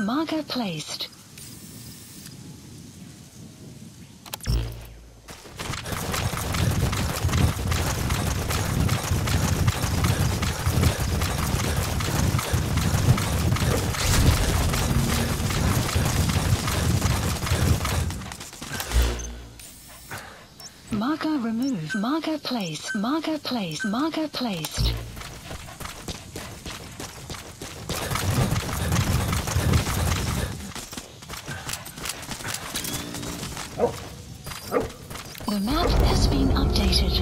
Marker placed. Marker removed. Marker placed. Marker placed. Marker placed. The map has been updated.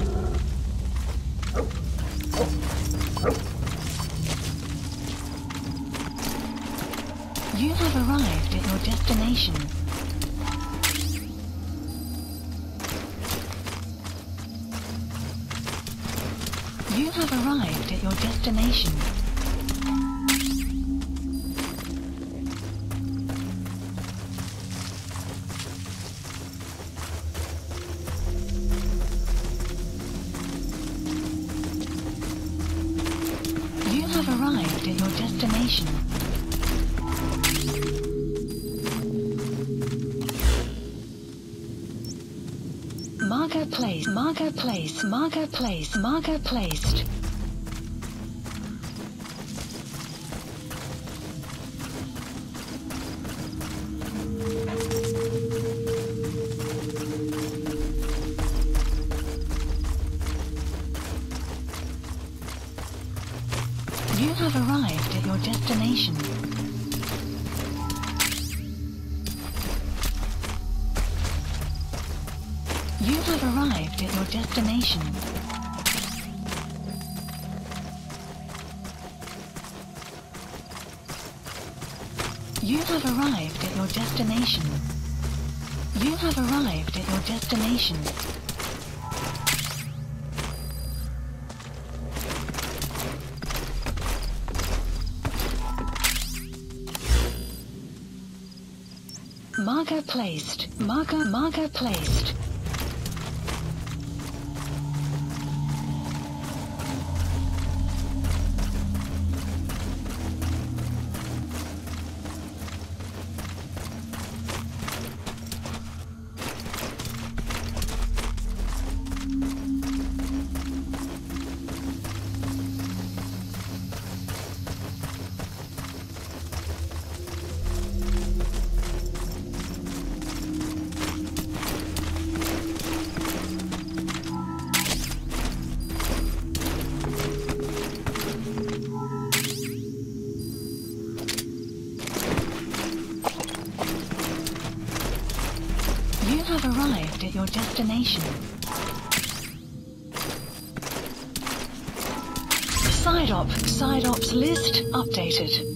You have arrived at your destination. You have arrived at your destination. You have arrived at your destination. Marker placed. Marker placed. Marker placed. Marker placed. You have arrived at your destination. You have arrived at your destination. You have arrived at your destination. You have arrived at your destination. Marker placed. Marker placed. You have arrived at your destination. Side ops list updated.